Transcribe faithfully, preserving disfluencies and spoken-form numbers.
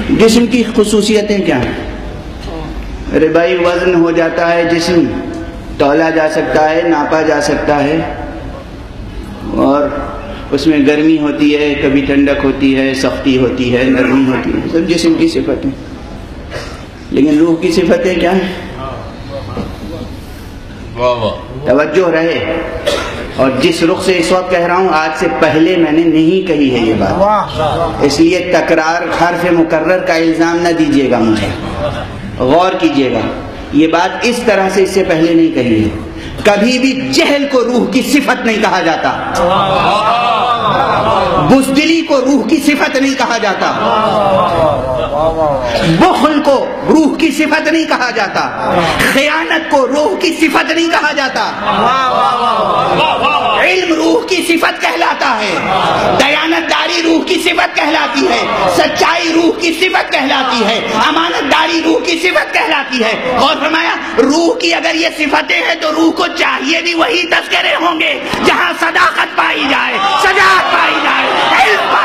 جسم کی خصوصیتیں کیا ہیں؟ ارے بھائی وزن ہو جاتا ہے جسم، تولا جا سکتا ہے، ناپا جا سکتا ہے، اور اس میں گرمی ہوتی ہے، کبھی ٹھنڈک ہوتی ہے، سختی ہوتی ہے، نرمی ہوتی ہے، سب جسم کی صفتیں. لیکن روح کی صفتیں کیا ہیں؟ توجہ رہے. اور جس رخ سے اس وقت کہہ رہا ہوں آج سے پہلے میں نے نہیں کہی ہے یہ بات، اس لیے تکرار حرف مکرر کا الزام نہ دیجیے گا مجھے. غور کیجیے گا، یہ بات اس طرح سے اس سے پہلے نہیں کہی ہے. کبھی بھی جہل کو روح کی صفت نہیں کہا جاتا، بزدلی کو روح کی صفت نہیں کہا جاتا، بخل کو روح کی صفت نہیں کہا جاتا، خیانت کو روح کی صفت نہیں کہا جاتا. علم روح کی صفت کہلاتا ہے، دیانت داری روح کی صفت کہلاتی ہے، سچائی روح کی صفت کہلاتی ہے، امانت داری روح کی صفت کہلاتی ہے. اور فرمایا روح کی اگر یہ صفتیں ہیں تو روح کو چاہیے بھی وہی تذکرے ہوں گے جہاں صداقت پائی جائے، سجاعت پائی جائے، علم